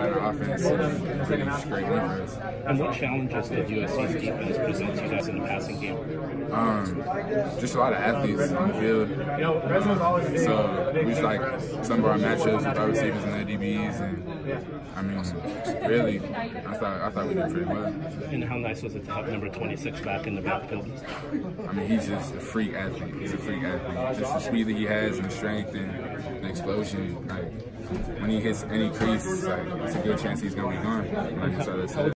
kind of offense. It's a pretty great win for us. And what challenges did USC's defense present to you guys in the passing game? Just a lot of athletes on the field. So we just like some of our matchups with our receivers and their DBs, and I mean, really, I thought we did pretty well. And how nice was it to have number 26 back in the backfield? I mean, he's just a freak athlete. He's a freak athlete. Just the speed that he has and the strength and the explosion. Like when he hits any crease, like it's a good chance he's gonna be gone. Like, so